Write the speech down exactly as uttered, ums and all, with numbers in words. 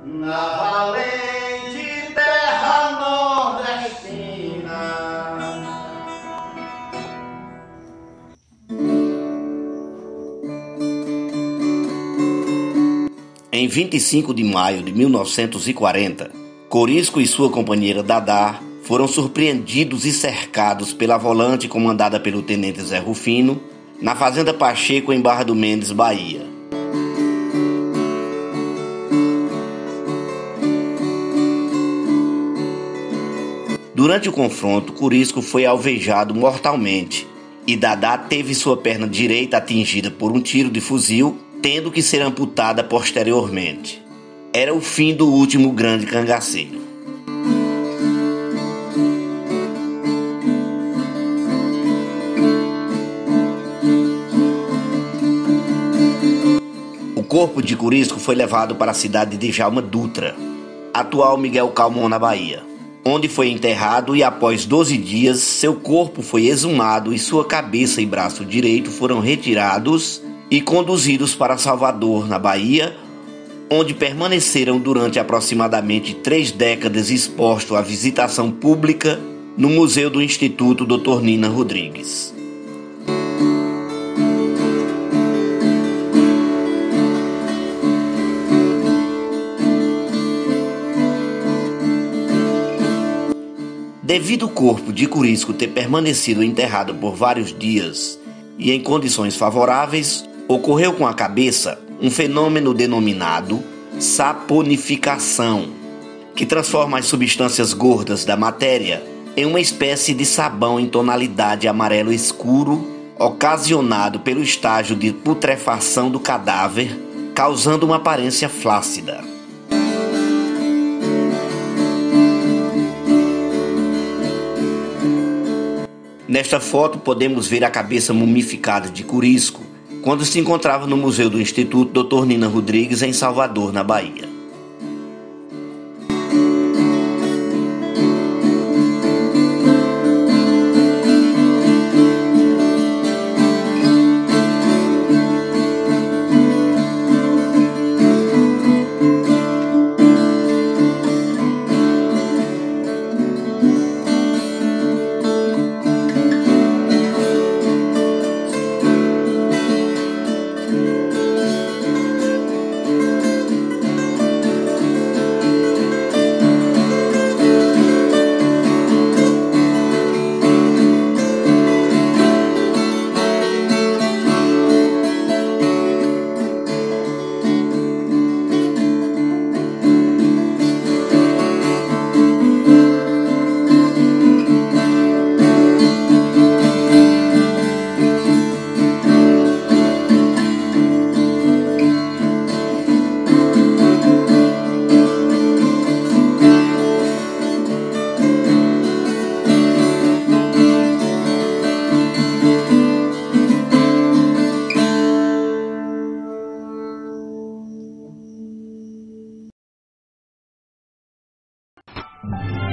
na valente terra nordestina. Em vinte e cinco de maio de mil novecentos e quarenta, Corisco e sua companheira Dadá foram surpreendidos e cercados pela volante comandada pelo tenente Zé Rufino na Fazenda Pacheco, em Barra do Mendes, Bahia. Durante o confronto, Corisco foi alvejado mortalmente e Dadá teve sua perna direita atingida por um tiro de fuzil, tendo que ser amputada posteriormente. Era o fim do último grande cangaceiro. O corpo de Corisco foi levado para a cidade de Djalma Dutra, atual Miguel Calmon, na Bahia, onde foi enterrado e após doze dias seu corpo foi exumado e sua cabeça e braço direito foram retirados e conduzidos para Salvador, na Bahia, onde permaneceram durante aproximadamente três décadas expostos à visitação pública no Museu do Instituto doutor Nina Rodrigues. Devido ao corpo de Corisco ter permanecido enterrado por vários dias e em condições favoráveis, ocorreu com a cabeça um fenômeno denominado saponificação, que transforma as substâncias gordas da matéria em uma espécie de sabão em tonalidade amarelo escuro, ocasionado pelo estágio de putrefação do cadáver, causando uma aparência flácida. Nesta foto podemos ver a cabeça mumificada de Corisco quando se encontrava no Museu do Instituto doutor Nina Rodrigues, em Salvador, na Bahia. Thank you.